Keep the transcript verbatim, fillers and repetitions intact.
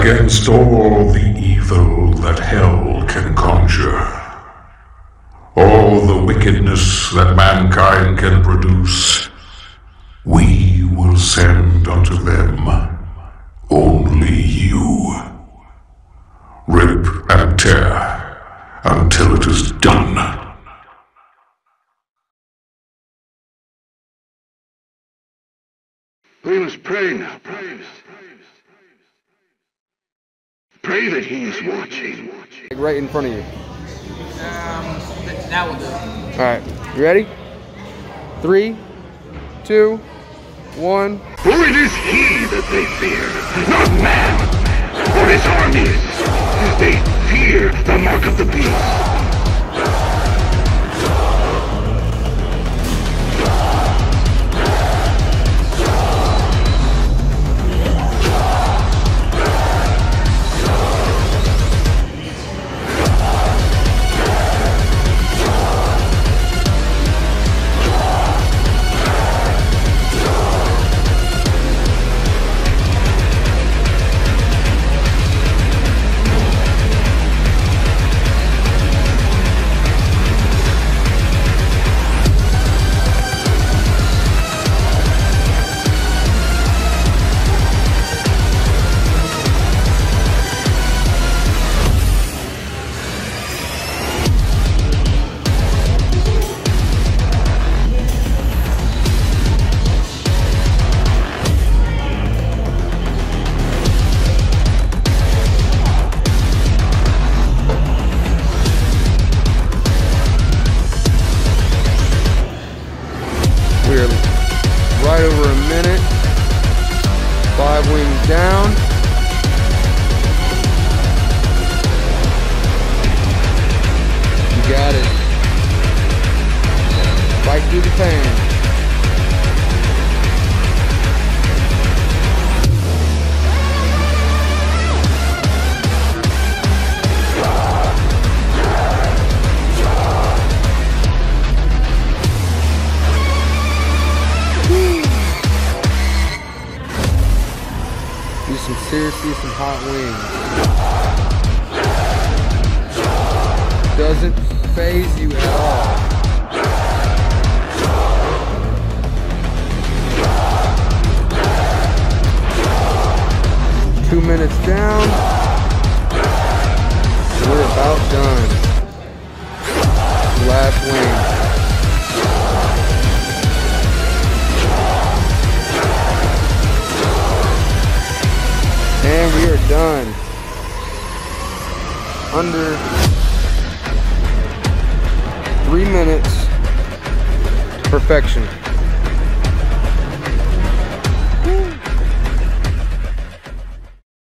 against all the evil that hell can conjure, all the wickedness that mankind can produce, we will send unto them only you. Rip and tear until it is done. We must pray now, brothers. Pray that he is watching. Right in front of you. Um, that will do. Alright, you ready? Three, two, one. For it is he that they fear, not man, or his armies. They fear the mark of the beast. We're right over a minute. Five wings down. You got it. Fight through the pain. Some seriously some hot wings. Doesn't faze you at all. Two minutes down. We're about done. Last wing. And we are done. Under three minutes. Perfection.